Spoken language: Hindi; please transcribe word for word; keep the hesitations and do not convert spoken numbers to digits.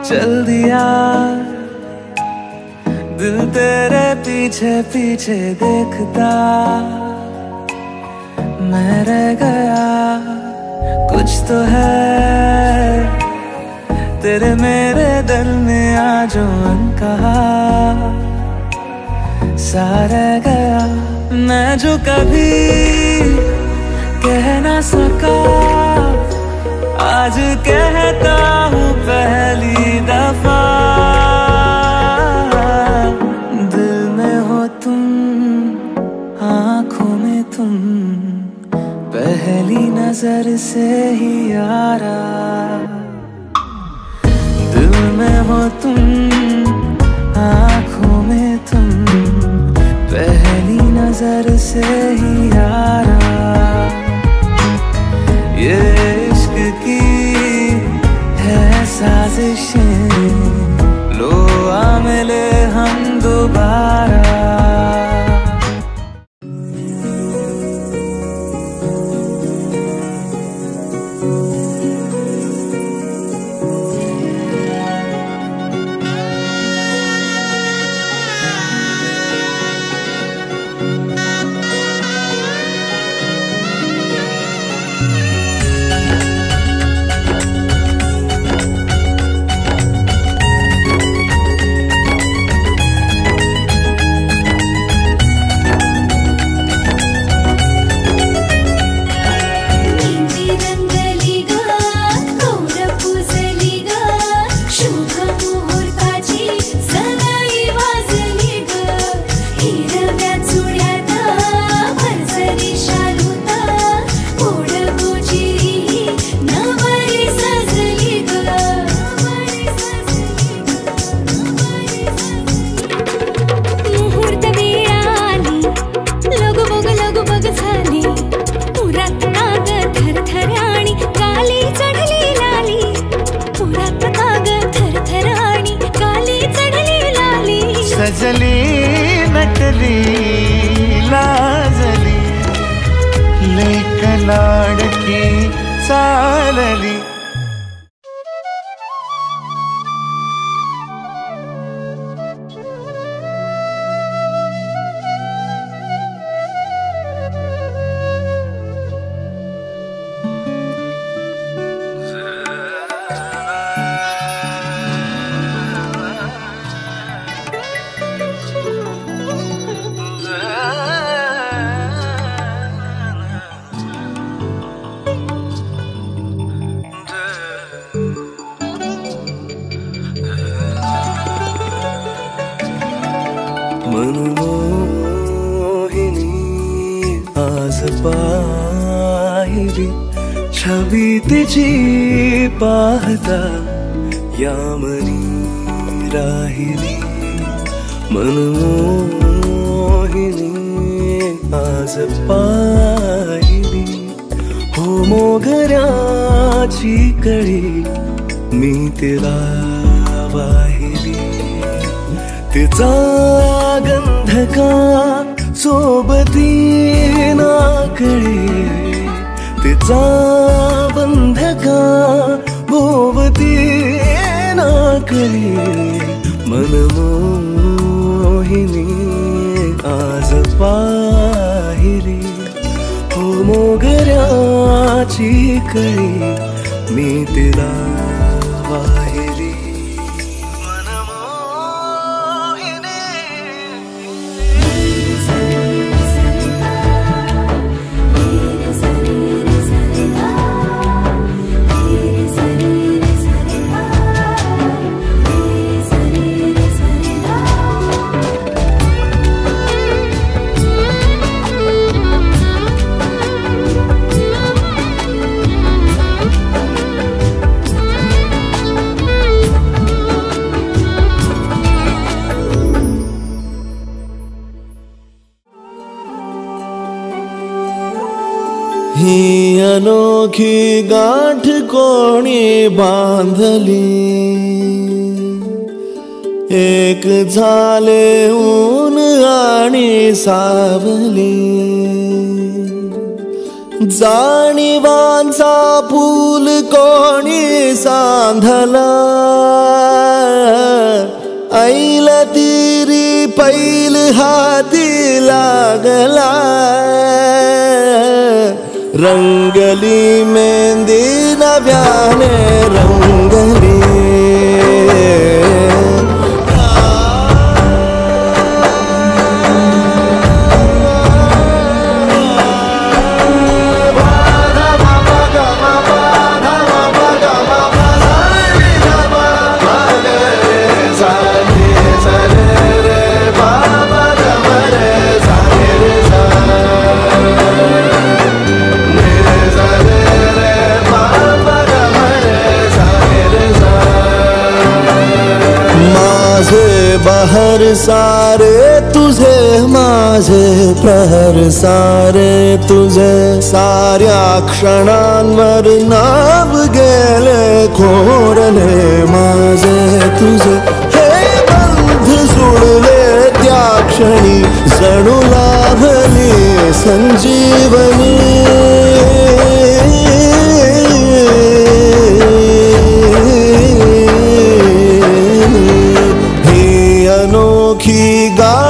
चल दिया दिल तेरे पीछे पीछे देखता मैं रह गया। कुछ तो है तेरे मेरे दिल में आज अनकहा सा रह गया। मैं जो कभी कह ना सका आज कहता हूँ पहली दफा। दिल में हो तुम आँखों में तुम पहली नजर से ही यारा। दिल में हो तुम आँखों में तुम पहली नजर से ही यारा। ये इश्क की है साजिशें लो आ मिले हम दोबारा। सजली नटली लाजली लेक लाडकी चालली। मनमोहिनी आज पाहिली छबी तिची पाहता यामनी राहिली। मनमोहिनी आज पाहिली हो मोगऱ्याची कळी मी तिला वाहिली। तिचा गंध का सोबती नाकळे तिचा बंध का भोवती नाकळे। मनमोहिनी आज पाहिली हो मोगऱ्याची कळी मी तिला वाहिली। ही अनोखी गाठ कोणी बांधली एक झाले ऊन आणि सावली। जाणीवांचा पूल कोणी सांधला, ऐल तिरी पैल हाती लागला, रंगली मेहंदी नव्याने रंगली. बहर सारे तुझे, माझे प्रहर सारे तुझे, साऱ्या क्षणांवर नाव गेले कोरले माझे तुझे. हे बंध जुळले त्या क्षणी, जणू लाभली संजीवनी. अनोखी गा